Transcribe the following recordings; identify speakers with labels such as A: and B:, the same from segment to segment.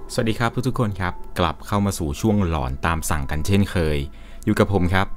A: สวัสดีครับทุกๆคนครับกลับเข้ามาสู่ช่วงหลอนตามสั่งกันเช่นเคยอยู่กับผมครับ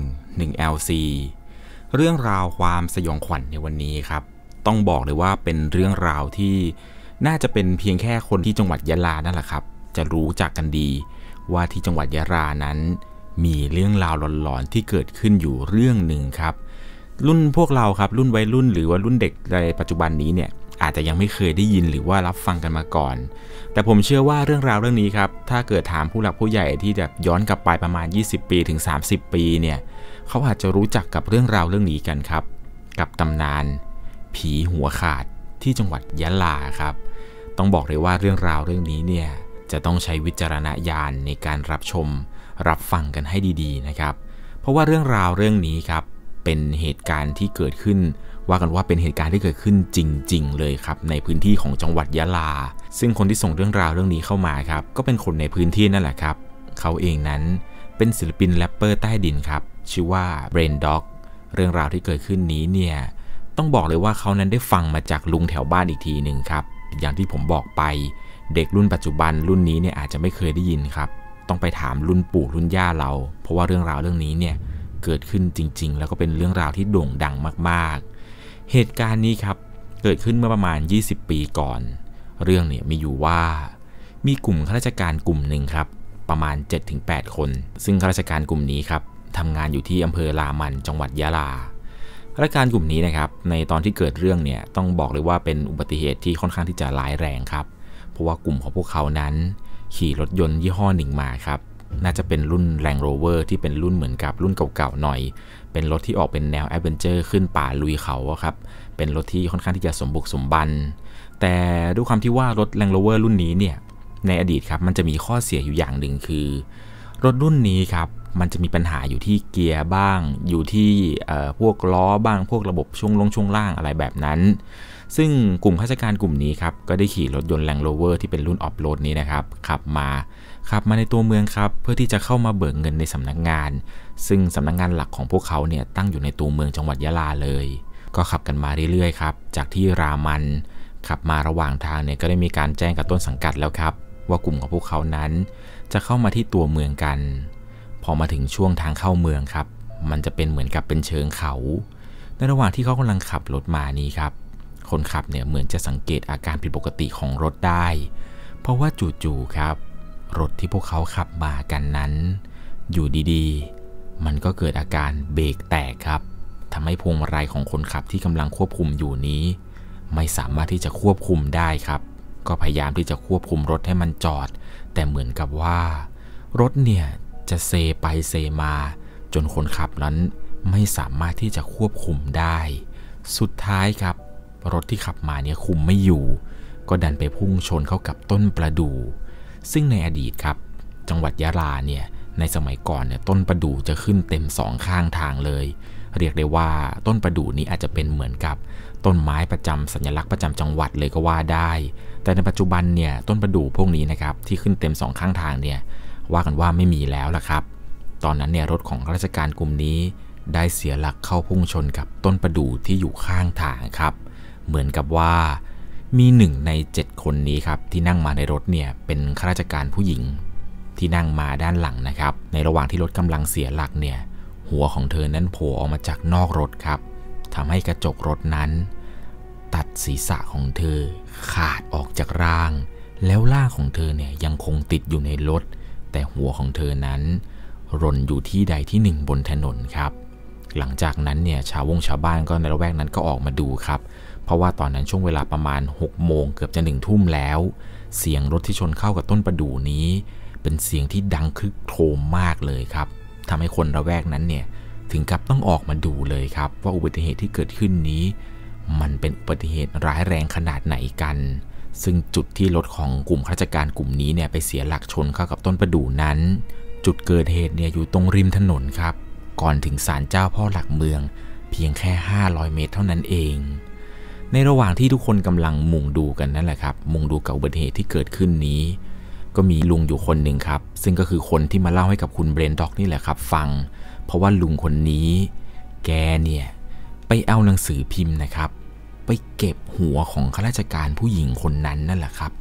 A: 11LC เรื่องราวความสยองขวัญในวันนี้ครับต้องบอกเลยว่าเป็นเรื่องราวที่น่าจะเป็นเพียงแค่คนที่จังหวัดยะลานั่นแหละครับจะรู้จักกันดีว่าที่จังหวัดยะลานั้นมีเรื่องราวหลอนๆที่เกิดขึ้นอยู่เรื่องหนึ่งครับรุ่นพวกเราครับรุ่นวัยรุ่นหรือว่ารุ่นเด็กในปัจจุบันนี้เนี่ยอาจจะยังไม่เคยได้ยินหรือว่ารับฟังกันมาก่อนแต่ผมเชื่อว่าเรื่องราวเรื่องนี้ครับถ้าเกิดถามผู้หลักผู้ใหญ่ที่แบบย้อนกลับไปประมาณ20ปีถึง30ปีเนี่ยเขาอาจจะรู้จักกับเรื่องราวเรื่องนี้กันครับกับตำนานผีหัวขาดที่จังหวัดยะลาครับต้องบอกเลยว่าเรื่องราวเรื่องนี้เนี่ยจะต้องใช้วิจารณญาณในการรับชมรับฟังกันให้ดีๆนะครับเพราะว่าเรื่องราวเรื่องนี้ครับเป็นเหตุการณ์ที่เกิดขึ้นว่ากันว่าเป็นเหตุการณ์ที่เกิดขึ้นจริงๆเลยครับในพื้นที่ของจังหวัดยะลาซึ่งคนที่ส่งเรื่องราวเรื่องนี้เข้ามาครับก็เป็นคนในพื้นที่นั่นแหละครับเขาเองนั้นเป็นศิลปินแรปเปอร์ใต้ดินครับชื่อว่า Brain Dog เรื่องราวที่เกิดขึ้นนี้เนี่ยต้องบอกเลยว่าเขานั้นได้ฟังมาจากลุงแถวบ้านอีกทีหนึ่งครับอย่างที่ผมบอกไปเด็กรุ่นปัจจุบันรุ่นนี้เนี่ยอาจจะไม่เคยได้ยินครับต้องไปถามรุ่นปู่รุ่นย่าเราเพราะว่าเรื่องราวเรื่องนี้เนี่ยเกิดขึ้นจริงๆแล้วก็เป็นเรื่องราวที่โด่งดังมากๆเหตุการณ์นี้ครับเกิดขึ้นเมื่อประมาณ20ปีก่อนเรื่องเนี่ยมีอยู่ว่ามีกลุ่มข้าราชการกลุ่มหนึ่งครับประมาณ 7-8 คนซึ่งข้าราชการกลุ่มนี้ครับทำงานอยู่ที่อำเภอรามันจังหวัดยะลาข้าราชการกลุ่มนี้นะครับในตอนที่เกิดเรื่องเนี่ยต้องบอกเลยว่าเป็นอุบัติเหตุที่ค่อนข้างที่จะร้ายแรงครับเพราะว่ากลุ่มของพวกเขานั้นขี่รถยนต์ยี่ห้อหนึ่งมาครับน่าจะเป็นรุ่น Land Rover ที่เป็นรุ่นเหมือนกับรุ่นเก่าๆหน่อยเป็นรถที่ออกเป็นแนวแอดเวนเจอร์ขึ้นป่าลุยเขาครับเป็นรถที่ค่อนข้างที่จะสมบุกสมบันแต่ด้วยความที่ว่ารถ Land Rover รุ่นนี้เนี่ยในอดีตครับมันจะมีข้อเสียอยู่อย่างหนึ่งคือรถรุ่นนี้ครับมันจะมีปัญหาอยู่ที่เกียร์บ้างอยู่ที่พวกล้อบ้างพวกระบบช่วงล่างอะไรแบบนั้นซึ่งกลุ่มข้าราชการกลุ่มนี้ครับก็ได้ขี่รถยนต์ Land Rover ที่เป็นรุ่นออฟโรดนี้นะครับขับมาในตัวเมืองครับเพื่อที่จะเข้ามาเบิกเงินในสำนักงานซึ่งสำนักงานหลักของพวกเขาเนี่ยตั้งอยู่ในตัวเมืองจังหวัดยะลาเลยก็ขับกันมาเรื่อยๆครับจากที่รามันขับมาระหว่างทางเนี่ยก็ได้มีการแจ้งกับต้นสังกัดแล้วครับว่ากลุ่มของพวกเขานั้นจะเข้ามาที่ตัวเมืองกันพอมาถึงช่วงทางเข้าเมืองครับมันจะเป็นเหมือนกับเป็นเชิงเขาในระหว่างที่เขากำลังขับรถมานี้ครับคนขับเนี่ยเหมือนจะสังเกตอาการผิดปกติของรถได้เพราะว่าจู่ๆครับรถที่พวกเขาขับมากันนั้นอยู่ดีๆมันก็เกิดอาการเบรกแตกครับทำให้พวงมาลัยของคนขับที่กำลังควบคุมอยู่นี้ไม่สามารถที่จะควบคุมได้ครับก็พยายามที่จะควบคุมรถให้มันจอดแต่เหมือนกับว่ารถเนี่ยจะเซไปเซมาจนคนขับนั้นไม่สามารถที่จะควบคุมได้สุดท้ายครับรถที่ขับมาเนี่ยคุมไม่อยู่ก็ดันไปพุ่งชนเข้ากับต้นประดู่ซึ่งในอดีตครับจังหวัดยะลาเนี่ยในสมัยก่อนเนี่ยต้นประดู่จะขึ้นเต็มสองข้างทางเลยเรียกได้ว่าต้นประดู่นี้อาจจะเป็นเหมือนกับต้นไม้ประจำสัญลักษณ์ประจำจังหวัดเลยก็ว่าได้แต่ในปัจจุบันเนี่ยต้นประดู่พวกนี้นะครับที่ขึ้นเต็มสองข้างทางเนี่ยว่ากันว่าไม่มีแล้วล่ะครับตอนนั้นเนี่ยรถของข้าราชการกลุ่มนี้ได้เสียหลักเข้าพุ่งชนกับต้นประดู่ที่อยู่ข้างทางครับเหมือนกับว่ามี1 ใน 7คนนี้ครับที่นั่งมาในรถเนี่ยเป็นข้าราชการผู้หญิงที่นั่งมาด้านหลังนะครับในระหว่างที่รถกำลังเสียหลักเนี่ยหัวของเธอนั้นโผล่ออกมาจากนอกรถครับทำให้กระจกรถนั้นตัดศีรษะของเธอขาดออกจากร่างแล้วร่างของเธอเนี่ยยังคงติดอยู่ในรถแต่หัวของเธอนั้นรนอยู่ที่ใดที่หนึ่งบนถนนครับหลังจากนั้นเนี่ยชาวบ้านก็ในละแวกนั้นก็ออกมาดูครับเพราะว่าตอนนั้นช่วงเวลาประมาณ6 โมงเกือบจะ1 ทุ่มแล้วเสียงรถที่ชนเข้ากับต้นประดู่นี้เป็นเสียงที่ดังครึกโครมมากเลยครับทำให้คนละแวกนั้นเนี่ยถึงกับต้องออกมาดูเลยครับว่าอุบัติเหตุที่เกิดขึ้นนี้มันเป็นอุบัติเหตุร้ายแรงขนาดไหนกันซึ่งจุดที่รถของกลุ่มข้าราชการกลุ่มนี้เนี่ยไปเสียหลักชนเข้ากับต้นประดู่นั้นจุดเกิดเหตุเนี่ยอยู่ตรงริมถนนครับก่อนถึงศาลเจ้าพ่อหลักเมืองเพียงแค่500 เมตรเท่านั้นเองในระหว่างที่ทุกคนกำลังมุงดูกันนั่นแหละครับมุงดูกับอุบัติเหตุที่เกิดขึ้นนี้ก็มีลุงอยู่คนหนึ่งครับซึ่งก็คือคนที่มาเล่าให้กับคุณเบรนด็อกนี่แหละครับฟังเพราะว่าลุงคนนี้แกเนี่ยไปเอาหนังสือพิมพ์นะครับไปเก็บหัวของข้าราชการผู้หญิงคนนั้นนั่นแหละครับไป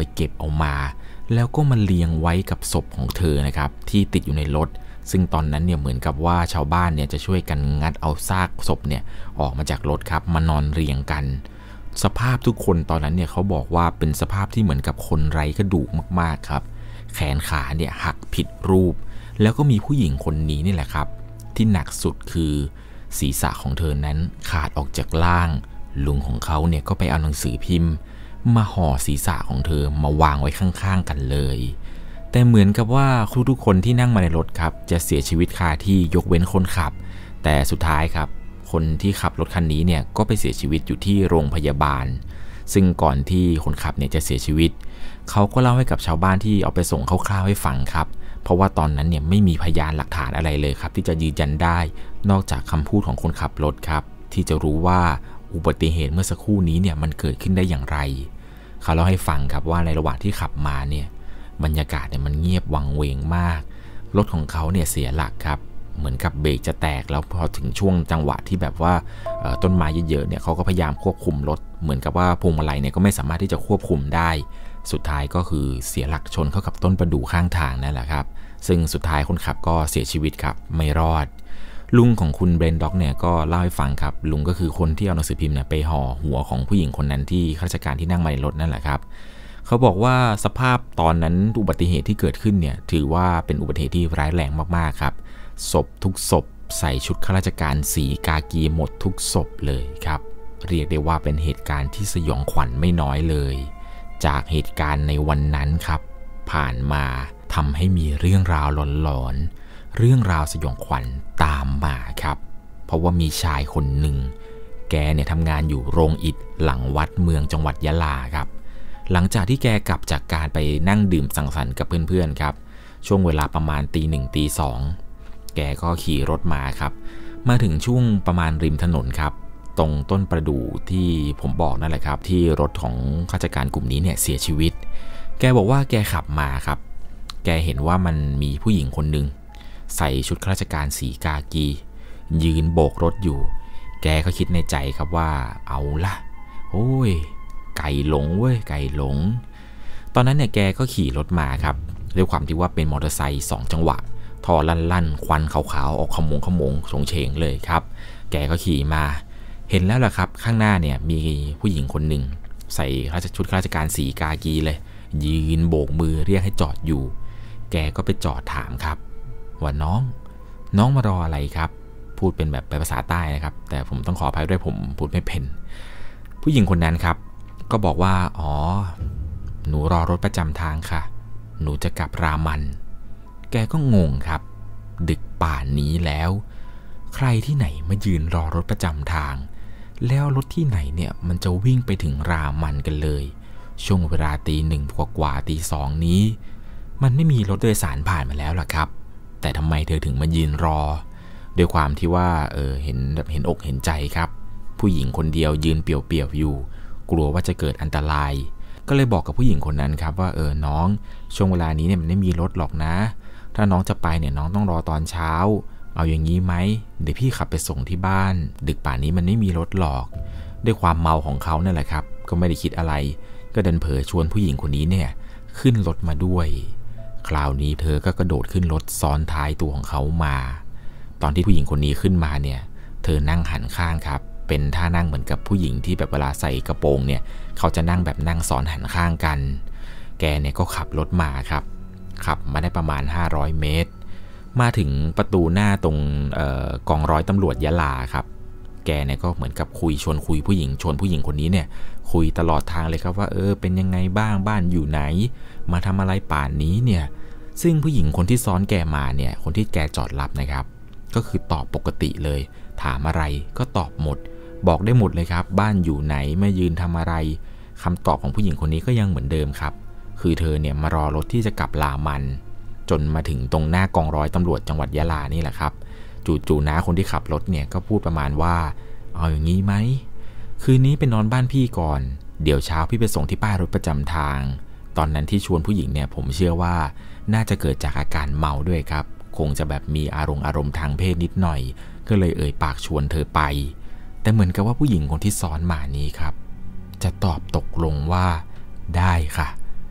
A: ไปเก็บเอามาแล้วก็มาเรียงไว้กับศพของเธอนะครับที่ติดอยู่ในรถซึ่งตอนนั้นเนี่ยเหมือนกับว่าชาวบ้านเนี่ยจะช่วยกันงัดเอาซากศพเนี่ยออกมาจากรถครับมานอนเรียงกันสภาพทุกคนตอนนั้นเนี่ยเขาบอกว่าเป็นสภาพที่เหมือนกับคนไร้กระดูกมากๆครับแขนขาเนี่ยหักผิดรูปแล้วก็มีผู้หญิงคนนี้นี่แหละครับที่หนักสุดคือศีรษะของเธอนั้นขาดออกจากล่างลุงของเขาเนี่ยก็ไปเอาหนังสือพิมพ์มาห่อศีรษะของเธอมาวางไว้ข้างๆกันเลยแต่เหมือนกับว่าทุกคนที่นั่งมาในรถครับจะเสียชีวิตคาที่ยกเว้นคนขับแต่สุดท้ายครับคนที่ขับรถคันนี้เนี่ยก็ไปเสียชีวิตอยู่ที่โรงพยาบาลซึ่งก่อนที่คนขับเนี่ยจะเสียชีวิตเขาก็เล่าให้กับชาวบ้านที่เอาไปส่งคร่าวๆให้ฟังครับเพราะว่าตอนนั้นเนี่ยไม่มีพยานหลักฐานอะไรเลยครับที่จะยืนยันได้นอกจากคำพูดของคนขับรถครับที่จะรู้ว่าอุบัติเหตุเมื่อสักครู่นี้เนี่ยมันเกิดขึ้นได้อย่างไรเขาเล่าให้ฟังครับว่าในระหว่างที่ขับมาเนี่ยบรรยากาศเนี่ยมันเงียบวังเวงมากรถของเขาเนี่ยเสียหลักครับเหมือนกับเบรกจะแตกแล้วพอถึงช่วงจังหวะที่แบบว่าต้นไม้เยอะๆเนี่ยเขาก็พยายามควบคุมรถเหมือนกับว่าพวงมาลัยเนี่ยก็ไม่สามารถที่จะควบคุมได้สุดท้ายก็คือเสียหลักชนเข้ากับต้นประดู่ข้างทางนั่นแหละครับซึ่งสุดท้ายคนขับก็เสียชีวิตครับไม่รอดลุงของคุณเบรนด็อกเนี่ยก็เล่าให้ฟังครับลุงก็คือคนที่เอาหนังสือพิมพ์เนี่ยไปห่อหัวของผู้หญิงคนนั้นที่ข้าราชการที่นั่งมาในรถนั่นแหละครับเขาบอกว่าสภาพตอนนั้นอุบัติเหตุที่เกิดขึ้นเนี่ยถือว่าเป็นอุบัติเหตุที่ร้ายแรงมากๆครับศพทุกศพใส่ชุดข้าราชการสีกากีหมดทุกศพเลยครับเรียกได้ว่าเป็นเหตุการณ์ที่สยองขวัญไม่น้อยเลยจากเหตุการณ์ในวันนั้นครับผ่านมาทำให้มีเรื่องราวหลอนๆเรื่องราวสยองขวัญตามมาครับเพราะว่ามีชายคนหนึ่งแกเนี่ยทำงานอยู่โรงอิฐหลังวัดเมืองจังหวัดยะลาครับหลังจากที่แกกลับจากการไปนั่งดื่มสังสรรค์กับเพื่อนๆครับช่วงเวลาประมาณตีหนึ่งตีสองแกก็ขี่รถมาครับมาถึงช่วงประมาณริมถนนครับตรงต้นประดู่ที่ผมบอกนั่นแหละครับที่รถของข้าราชการกลุ่มนี้เนี่ยเสียชีวิตแกบอกว่าแกขับมาครับแกเห็นว่ามันมีผู้หญิงคนหนึ่งใส่ชุดข้าราชการสีกากียืนโบกรถอยู่แกก็คิดในใจครับว่าเอาล่ะโอ้ยไก่หลงเว้ยไก่หลงตอนนั้นเนี่ยแกก็ขี่รถมาครับด้วยความที่ว่าเป็นมอเตอร์ไซค์2จังหวะท่อลั่นๆควันขาวๆออกขโมงชงเฉงเลยครับแกก็ขี่มาเห็นแล้วล่ะครับข้างหน้าเนี่ยมีผู้หญิงคนหนึ่งใส่ชุดข้าราชการสีกากีเลยยืนโบกมือเรียกให้จอดอยู่แกก็ไปจอดถามครับว่าน้องมารออะไรครับพูดเป็นแบบภาษาใต้นะครับแต่ผมต้องขออภัยด้วยผมพูดไม่เป็นผู้หญิงคนนั้นครับก็บอกว่าอ๋อหนูรอรถประจำทางค่ะหนูจะกลับรามันแกก็งงครับดึกป่านนี้แล้วใครที่ไหนมายืนรอรถประจำทางแล้วรถที่ไหนเนี่ยมันจะวิ่งไปถึงรามันกันเลยช่วงเวลาตีหนึ่งกว่าตีสองนี้มันไม่มีรถโดยสารผ่านมาแล้วล่ะครับแต่ทำไมเธอถึงมายืนรอด้วยความที่ว่าเห็นอกเห็นใจครับผู้หญิงคนเดียวยืนเปี่ยวๆอยู่กลัวว่าจะเกิดอันตรายก็เลยบอกกับผู้หญิงคนนั้นครับว่าน้องช่วงเวลานี้เนี่ยมันไม่มีรถหรอกนะถ้าน้องจะไปเนี่ยน้องต้องรอตอนเช้าเอาอย่างนี้ไหมเดี๋ยวพี่ขับไปส่งที่บ้านดึกป่านนี้มันไม่มีรถหรอกด้วยความเมาของเขานั่นแหละครับก็ไม่ได้คิดอะไรก็เดินเผลอชวนผู้หญิงคนนี้เนี่ยขึ้นรถมาด้วยคราวนี้เธอก็กระโดดขึ้นรถซ้อนท้ายตัวของเขามาตอนที่ผู้หญิงคนนี้ขึ้นมาเนี่ยเธอนั่งหันข้างครับเป็นท่านั่งเหมือนกับผู้หญิงที่แบบเวลาใส่กระโปรงเนี่ยเขาจะนั่งแบบนั่งซ้อนหันข้างกันแกเนี่ยก็ขับรถมาครับขับมาได้ประมาณ500เมตรมาถึงประตูหน้าตรงกองร้อยตำรวจยะลาครับแกเนี่ยก็เหมือนกับชวนคุยผู้หญิงคนนี้เนี่ยคุยตลอดทางเลยครับว่าเป็นยังไงบ้างบ้านอยู่ไหนมาทำอะไรป่านนี้เนี่ยซึ่งผู้หญิงคนที่ซ้อนแกมาเนี่ยคนที่แกจอดรับนะครับก็คือตอบปกติเลยถามอะไรก็ตอบหมดบอกได้หมดเลยครับบ้านอยู่ไหนมายืนทำอะไรคำตอบของผู้หญิงคนนี้ก็ยังเหมือนเดิมครับคือเธอเนี่ยมารอรถที่จะกลับรามันจนมาถึงตรงหน้ากองร้อยตำรวจจังหวัดยะลานี่แหละครับจู่ๆน้าคนที่ขับรถเนี่ยก็พูดประมาณว่าเอาอย่างนี้ไหมคืนนี้ไปนอนบ้านพี่ก่อนเดี๋ยวเช้าพี่ไปส่งที่ป้ายรถประจำทางตอนนั้นที่ชวนผู้หญิงเนี่ยผมเชื่อว่าน่าจะเกิดจากอาการเมาด้วยครับคงจะแบบมีอารมณ์ทางเพศนิดหน่อยก็เลยปากชวนเธอไปแต่เหมือนกับว่าผู้หญิงคนที่ซ้อนมานี้ครับจะตอบตกลงว่าได้ค่ะ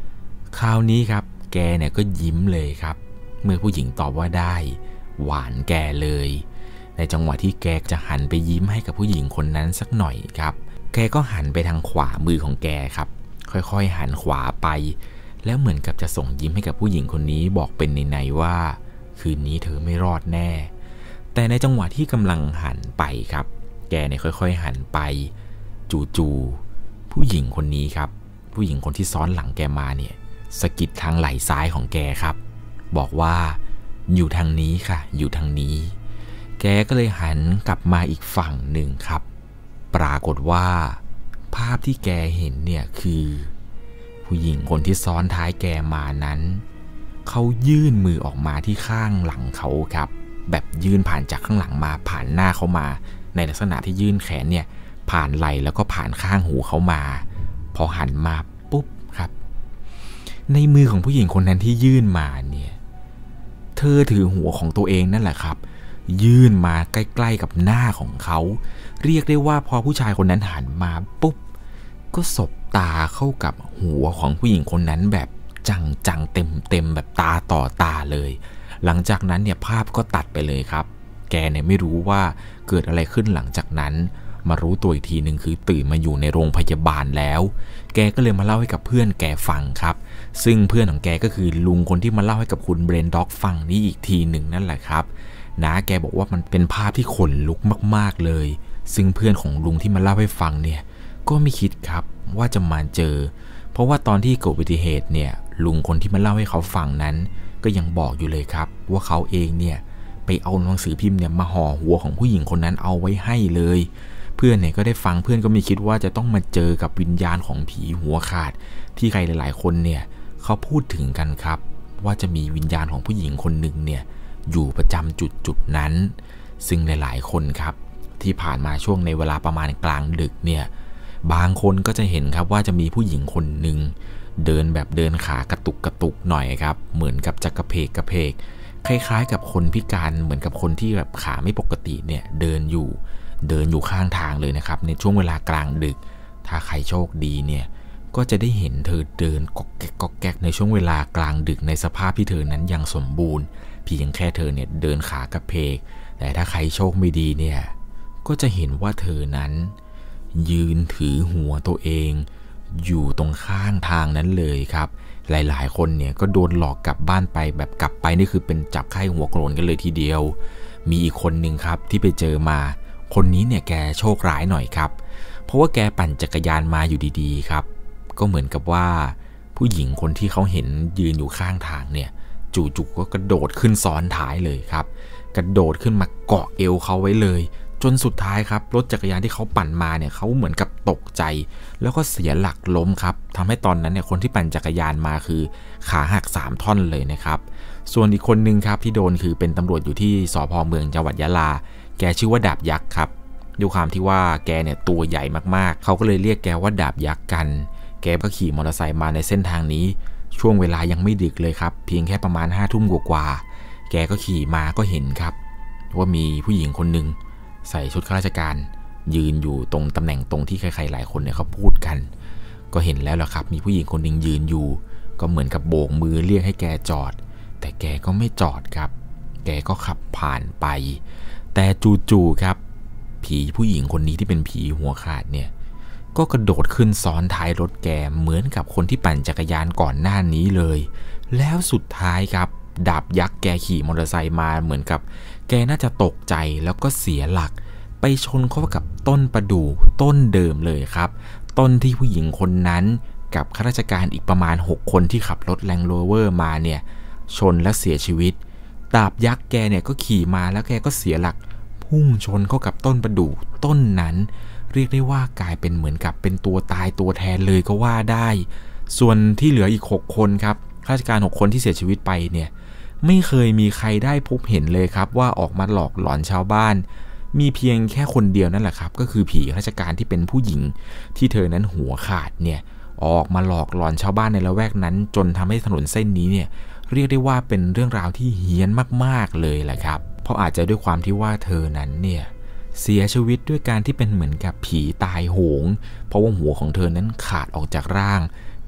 A: คราวนี้ครับแกเนี่ยก็ยิ้มเลยครับเมื่อผู้หญิงตอบว่าได้หวานแกเลยในจังหวะที่แกจะหันไปยิ้มให้กับผู้หญิงคนนั้นสักหน่อยครับแกก็หันไปทางขวามือของแกครับค่อยๆหันขวาไปแล้วเหมือนกับจะส่งยิ้มให้กับผู้หญิงคนนี้บอกเป็นในๆว่าคืนนี้เธอไม่รอดแน่แต่ในจังหวะที่กำลังหันไปครับแกเนี่ยค่อยๆหันไปจู่ๆผู้หญิงคนนี้ครับผู้หญิงคนที่ซ้อนหลังแกมาเนี่ยสะกิดทางไหล่ซ้ายของแกครับบอกว่าอยู่ทางนี้ค่ะอยู่ทางนี้แกก็เลยหันกลับมาอีกฝั่งหนึ่งครับปรากฏว่าภาพที่แกเห็นเนี่ยคือผู้หญิงคนที่ซ้อนท้ายแกมานั้นเขายื่นมือออกมาที่ข้างหลังเขาครับแบบยื่นผ่านจากข้างหลังมาผ่านหน้าเขามาในลักษณะที่ยื่นแขนเนี่ยผ่านไหล่แล้วก็ผ่านข้างหูเขามาพอหันมาปุ๊บครับในมือของผู้หญิงคนนั้นที่ยื่นมาเนี่ยเธอถือหัวของตัวเองนั่นแหละครับยื่นมาใกล้ๆกับหน้าของเขาเรียกได้ว่าพอผู้ชายคนนั้นหันมาปุ๊บก็สบตาเข้ากับหัวของผู้หญิงคนนั้นแบบจังๆเต็มแบบตาต่อตาเลยหลังจากนั้นเนี่ยภาพก็ตัดไปเลยครับแกเนี่ยไม่รู้ว่าเกิดอะไรขึ้นหลังจากนั้นมารู้ตัวอีกทีหนึ่งคือตื่นมาอยู่ในโรงพยาบาลแล้วแกก็เลยมาเล่าให้กับเพื่อนแกฟังครับซึ่งเพื่อนของแกก็คือลุงคนที่มาเล่าให้กับคุณเบรนด็อกฟังนี่อีกทีหนึ่งนั่นแหละครับนะแกบอกว่ามันเป็นภาพที่ขนลุกมากๆเลยซึ่งเพื่อนของลุงที่มาเล่าให้ฟังเนี่ยก็ไม่คิดครับว่าจะมาเจอเพราะว่าตอนที่เกิดอุบัติเหตุเนี่ยลุงคนที่มาเล่าให้เขาฟังนั้นก็ยังบอกอยู่เลยครับว่าเขาเองเนี่ยไปเอาหนังสือพิมพ์เนี่ยมาห่อหัวของผู้หญิงคนนั้นเอาไว้ให้เลยเพื่อนเนี่ยก็ได้ฟังเพื่อนก็ไม่คิดว่าจะต้องมาเจอกับวิญญาณของผีหัวขาดที่ใครหลายๆคนเนี่ยเขาพูดถึงกันครับว่าจะมีวิญญาณของผู้หญิงคนหนึ่งเนี่ยอยู่ประจำจุดนั้นซึ่งหลายๆคนครับที่ผ่านมาช่วงในเวลาประมาณกลางดึกเนี่ยบางคนก็จะเห็นครับว่าจะมีผู้หญิงคนหนึ่งเดินแบบเดินขากระตุกหน่อยครับเหมือนกับจะกระเพกคล้ายๆกับคนพิการเหมือนกับคนที่แบบขาไม่ปกติเนี่ยเดินอยู่ข้างทางเลยนะครับในช่วงเวลากลางดึกถ้าใครโชคดีเนี่ยก็จะได้เห็นเธอเดินก๊อกแก๊กในช่วงเวลากลางดึกในสภาพที่เธอนั้นยังสมบูรณ์เพียงแค่เธอเนี่ยเดินขากระเพกแต่ถ้าใครโชคไม่ดีเนี่ยก็จะเห็นว่าเธอนั้นยืนถือหัวตัวเองอยู่ตรงข้างทางนั้นเลยครับหลายๆคนเนี่ยก็โดนหลอกกลับบ้านไปแบบกลับไปนี่คือเป็นจับไข้หัวโกรนกันเลยทีเดียวมีอีกคนหนึ่งครับที่ไปเจอมาคนนี้เนี่ยแกโชคร้ายหน่อยครับเพราะว่าแกปั่นจักรยานมาอยู่ดีๆครับก็เหมือนกับว่าผู้หญิงคนที่เขาเห็นยืนอยู่ข้างทางเนี่ยจู่ๆก็กระโดดขึ้นซ้อนท้ายเลยครับกระโดดขึ้นมาเกาะเอวเขาไว้เลยจนสุดท้ายครับรถจักรยานที่เขาปั่นมาเนี่ยเขาเหมือนกับตกใจแล้วก็เสียหลักล้มครับทำให้ตอนนั้นเนี่ยคนที่ปั่นจักรยานมาคือขาหัก3ท่อนเลยนะครับส่วนอีกคนนึงครับที่โดนคือเป็นตำรวจอยู่ที่สภ.เมืองจังหวัดยะลาแกชื่อว่าดาบยักษ์ครับด้วยความที่ว่าแกเนี่ยตัวใหญ่มากๆเขาก็เลยเรียกแกว่าดาบยักษ์กันแกก็ขี่มอเตอร์ไซค์มาในเส้นทางนี้ช่วงเวลายังไม่ดึกเลยครับเพียงแค่ประมาณ5 ทุ่มกว่าแกก็ขี่มาก็เห็นครับว่ามีผู้หญิงคนหนึ่งใส่ชุดข้าราชการยืนอยู่ตรงตำแหน่งตรงที่ใครๆหลายคนเนี่ยเขาพูดกันก็เห็นแล้วล่ะครับมีผู้หญิงคนหนึ่งยืนอยู่ก็เหมือนกับโบกมือเรียกให้แกจอดแต่แกก็ไม่จอดครับแกก็ขับผ่านไปแต่จู่ๆครับผีผู้หญิงคนนี้ที่เป็นผีหัวขาดเนี่ยก็กระโดดขึ้นซ้อนท้ายรถแกเหมือนกับคนที่ปั่นจักรยานก่อนหน้านี้เลยแล้วสุดท้ายครับดาบยักษ์แกขี่มอเตอร์ไซค์มาเหมือนกับแกน่าจะตกใจแล้วก็เสียหลักไปชนเข้ากับต้นประดู่ต้นเดิมเลยครับต้นที่ผู้หญิงคนนั้นกับข้าราชการอีกประมาณ6 คนที่ขับรถแลนด์โรเวอร์มาเนี่ยชนและเสียชีวิตดาบยักษ์แกเนี่ยก็ขี่มาแล้วแกก็เสียหลักพุ่งชนเข้ากับต้นประดู่ต้นนั้นเรียกได้ว่ากลายเป็นเหมือนกับเป็นตัวตายตัวแทนเลยก็ว่าได้ส่วนที่เหลืออีก6 คนครับข้าราชการ6 คนที่เสียชีวิตไปเนี่ยไม่เคยมีใครได้พบเห็นเลยครับว่าออกมาหลอกหลอนชาวบ้านมีเพียงแค่คนเดียวนั่นแหละครับก็คือผีข้าราชการที่เป็นผู้หญิงที่เธอนั้นหัวขาดเนี่ยออกมาหลอกหลอนชาวบ้านในละแวกนั้นจนทำให้ถนนเส้นนี้เนี่ยเรียกได้ว่าเป็นเรื่องราวที่เฮี้ยนมากๆเลยแหละครับเพราะอาจจะด้วยความที่ว่าเธอนั้นเนี่ยเสียชีวิตด้วยการที่เป็นเหมือนกับผีตายโหงเพราะว่าหัวของเธอนั้นขาดออกจากร่างไป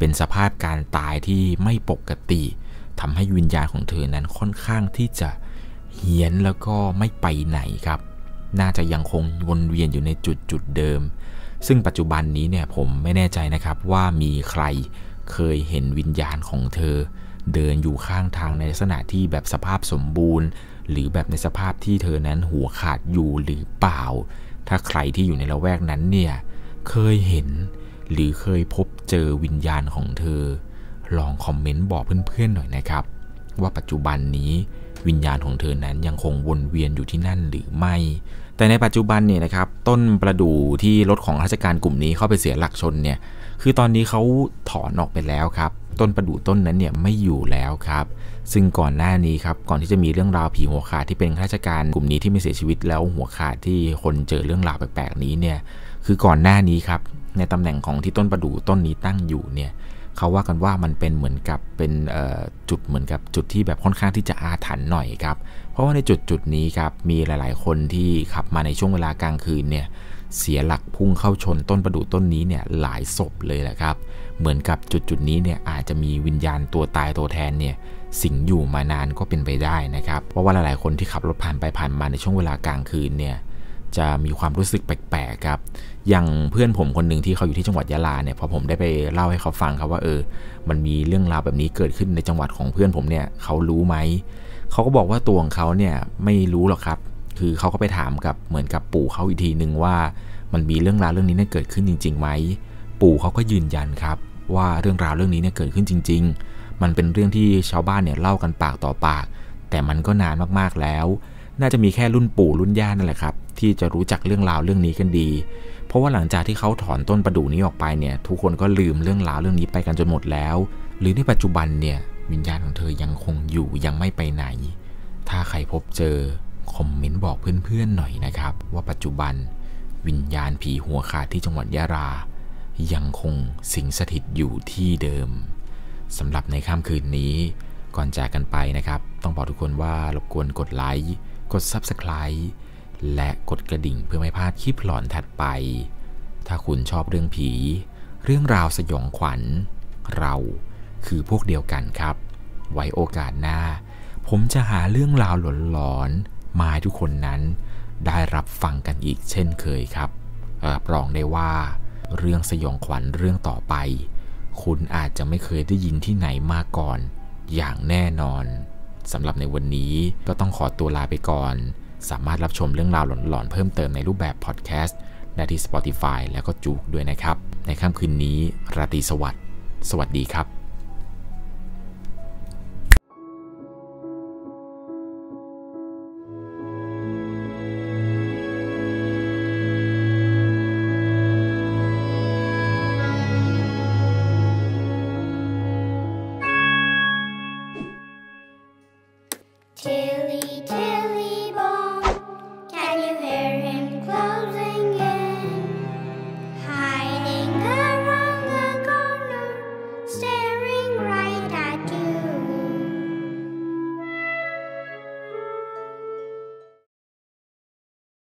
A: เป็นสภาพการตายที่ไม่ปกติทำให้วิญญาณของเธอนั้นค่อนข้างที่จะเฮี้ยนแล้วก็ไม่ไปไหนครับน่าจะยังคงวนเวียนอยู่ในจุดเดิมซึ่งปัจจุบันนี้เนี่ยผมไม่แน่ใจนะครับว่ามีใครเคยเห็นวิญญาณของเธอเดินอยู่ข้างทางในลักษณะที่แบบสภาพสมบูรณ์หรือแบบในสภาพที่เธอนั้นหัวขาดอยู่หรือเปล่าถ้าใครที่อยู่ในละแวกนั้นเนี่ยเคยเห็นหรือเคยพบเจอวิญญาณของเธอลองคอมเมนต์บอกเพื่อนๆหน่อยนะครับว่าปัจจุบันนี้วิญญาณของเธอนั้นยังคงวนเวียนอยู่ที่นั่นหรือไม่แต่ในปัจจุบันเนี่ยนะครับต้นประดู่ที่รถของราชการกลุ่มนี้เข้าไปเสียหลักชนเนี่ยคือตอนนี้เขาถอนออกไปแล้วครับต้นประดู่ต้นนั้นเนี่ยไม่อยู่แล้วครับซึ่งก่อนหน้านี้ครับก่อนที่จะมีเรื่องราวผีหัวขาดที่เป็นข้าราชการกลุ่มนี้ที่ไม่เสียชีวิตแล้วหัวขาดที่คนเจอเรื่องราวแปลกๆนี้เนี่ยคือก่อนหน้านี้ครับในตำแหน่งของที่ต้นประดู่ต้นนี้ตั้งอยู่เนี่ยเขาว่ากันว่ามันเป็นเหมือนกับเป็นจุดเหมือนกับจุดที่แบบค่อนข้างที่จะอาถรรพ์หน่อยครับเพราะว่าในจุดนี้ครับมีหลายๆคนที่ขับมาในช่วงเวลากลางคืนเนี่ยเสียหลักพุ่งเข้าชนต้นประดู่ต้นนี้เนี่ยหลายศพเลยแหละครับเหมือนกับจุดนี้เนี่ยอาจจะมีวิญญาณตัวตายตัวแทนเนี่ยสิงอยู่มานานก็เป็นไปได้นะครับเพราะว่าหลายๆคนที่ขับรถผ่านไปผ่านมาในช่วงเวลากลางคืนเนี่ยจะมีความรู้สึกแปลกๆครับอย่างเพื่อนผมคนหนึ่งที่เขาอยู่ที่จังหวัดยะลาเนี่ยพอผมได้ไปเล่าให้เขาฟังครับว่ามันมีเรื่องราวแบบนี้เกิดขึ้นในจังหวัดของเพื่อนผมเนี่ยเขารู้ไหมเขาก็บอกว่าตัวของเขาเนี่ยไม่รู้หรอกครับคือเขาก็ไปถามกับเหมือนกับปู่เขาอีกทีนึงว่ามันมีเรื่องราวเรื่องนี้เนี่ยเกิดขึ้นจริงๆไหมปู่เขาก็ยืนยันครับว่าเรื่องราวเรื่องนี้เนี่ยเกิดขึ้นจริงๆมันเป็นเรื่องที่ชาวบ้านเนี่ยเล่ากันปากต่อปากแต่มันก็นานมากๆแล้วน่าจะมีแค่รุ่นปู่รุ่นย่านั่นแหละครับที่จะรู้จักเรื่องราวเรื่องนี้กันดีเพราะว่าหลังจากที่เขาถอนต้นประดู่นี้ออกไปเนี่ยทุกคนก็ลืมเรื่องราวเรื่องนี้ไปกันจนหมดแล้วหรือในปัจจุบันเนี่ยวิญญาณของเธอยังคงอยู่ยังไม่ไปไหนถ้าใครพบเจอคอมเมนต์บอกเพื่อนๆหน่อยนะครับว่าปัจจุบันวิญญาณผีหัวขาดที่จังหวัดยะลายังคงสิงสถิตอยู่ที่เดิมสำหรับในค่ำคืนนี้ก่อนจากกันไปนะครับต้องบอกทุกคนว่ารบกวนกดไลค์กด Subscribe และกดกระดิ่งเพื่อไม่พลาดคลิปหลอนถัดไปถ้าคุณชอบเรื่องผีเรื่องราวสยองขวัญเราคือพวกเดียวกันครับไว้โอกาสหน้าผมจะหาเรื่องราวหลอนๆมาให้ทุกคนนั้นได้รับฟังกันอีกเช่นเคยครับรับรองได้ว่าเรื่องสยองขวัญเรื่องต่อไปคุณอาจจะไม่เคยได้ยินที่ไหนมาก่อนอย่างแน่นอนสำหรับในวันนี้ก็ต้องขอตัวลาไปก่อนสามารถรับชมเรื่องราวหลอนๆเพิ่มเติมในรูปแบบพอดแคสต์ได้ที่ Spotify แล้วก็จุกด้วยนะครับในค่ำคืนนี้ราตรีสวัสดิ์สวัสดีครับ